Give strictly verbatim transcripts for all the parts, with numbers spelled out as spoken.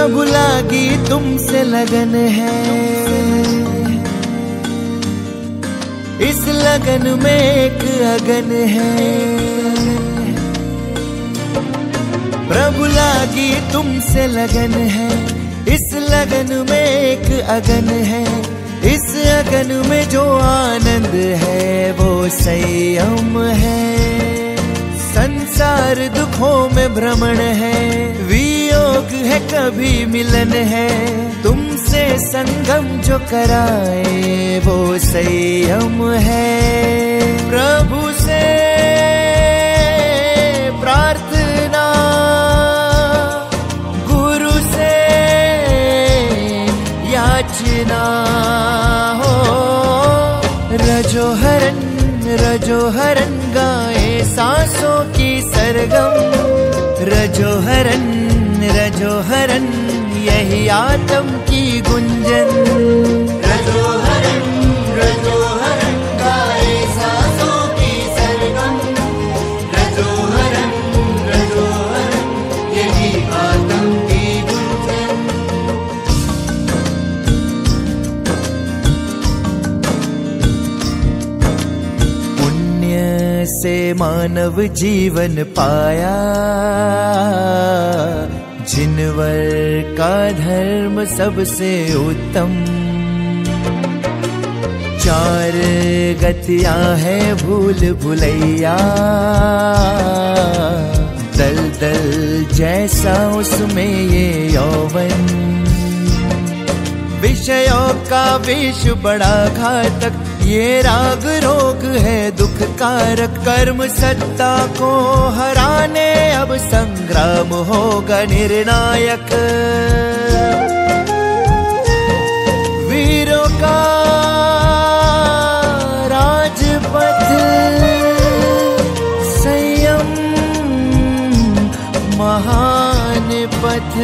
प्रभु लागी तुमसे लगन है, इस लगन में एक अगन है। प्रभु लागी तुमसे लगन है, इस लगन में एक अगन है। इस अगन में जो आनंद है वो संयम है। संसार दुखों में भ्रमण है, वियोग है कभी मिलन है। तुमसे संगम जो कराए वो संयम है। प्रभु से प्रार्थना, गुरु से याचना हो। रजो हरन रजो हरन गाए सांसों की सरगम। रजो हरन रजो हरन यही आत्म की गुंजन। रजो हरन रजो हरन गाए सांसों की सरगम। रजो हरन रजो हरन यही आत्म की गुंजन। पुण्य से मानव जीवन पाया, जिनवर का धर्म सबसे उत्तम। चार गतियां है भूल भुलैया, दल दल जैसा उसमें ये यौवन। विषयों का विष बड़ा घातक, ये राग रोग है दुख कारक। कर्म सत्ता को हराने अब संग्राम होगा निर्णायक। वीरों का राजपथ संयम महान पथ।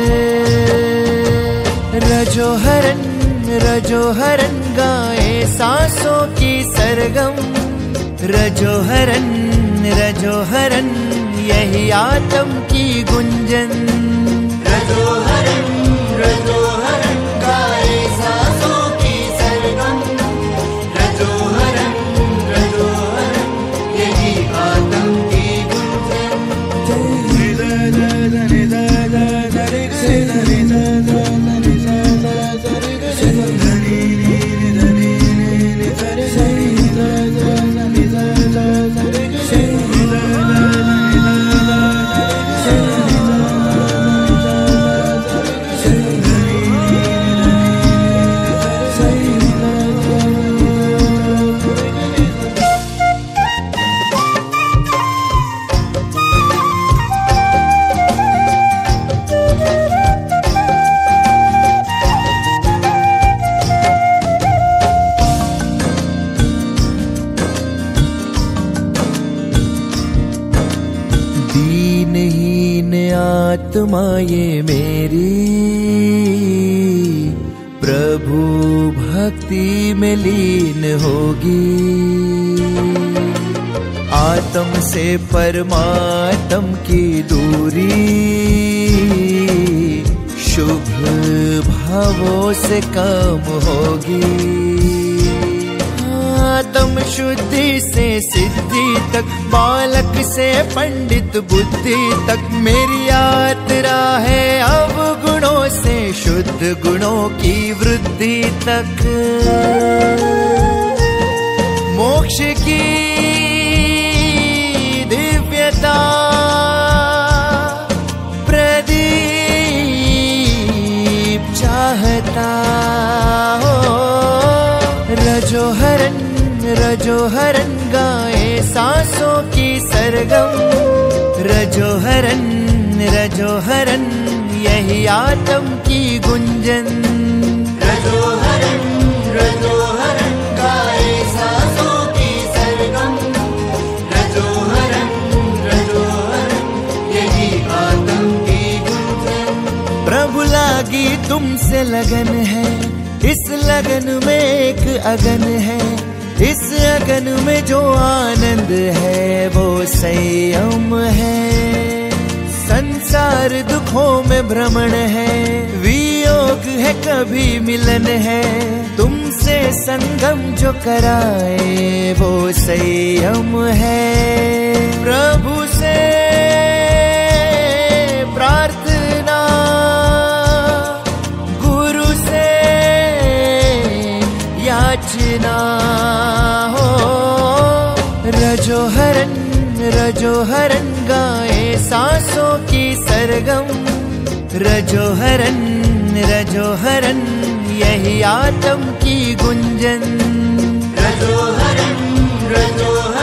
रजो हरन रजो हरन गाए सांसों की सरगम। रजो हरन रजो हरन यही आत्म की गुंजन। रजो हरन रजो हरन गाए सांसों की सरगम। रजो हरन रजो हरन यही आत्म की गुंजन। दीनहीन आत्मा ये मेरी, प्रभु भक्ति में लीन होगी। आत्म से परमात्म की दूरी, शुभ भावों से कम होगी। आत्म शुद्धि से सिद्धि तक, बालक से पंडित बुद्धि तक। मेरी यात्रा है अब गुणों से शुद्ध गुणों की वृद्धि तक। मोक्ष की दिव्यता प्रदीप चाहता हो। रजो हरन रजो हरन गाए सांसों की सरगम। रजो हरन रजो हरन यही आत्म की गुंजन। रजो हरन रजो हरन गाए सांसों की सरगम। रजो हरन रजो हरन यही आत्म की गुंजन। प्रभु लागी तुमसे लगन है, इस लगन में एक अगन है। इस अगन में जो आनंद है वो संयम है। संसार संसार दुखों में भ्रमण है, वियोग है कभी मिलन है, तुमसे संगम जो कराए वो संयम है। प्रभु से प्रार्थना, गुरु से याचना हो। रजो हरन रजो हरन गाए सांसों की सरगम, रजो हरन रजो हरन यही आत्म की गुंजन। रजो हरन रजो हरन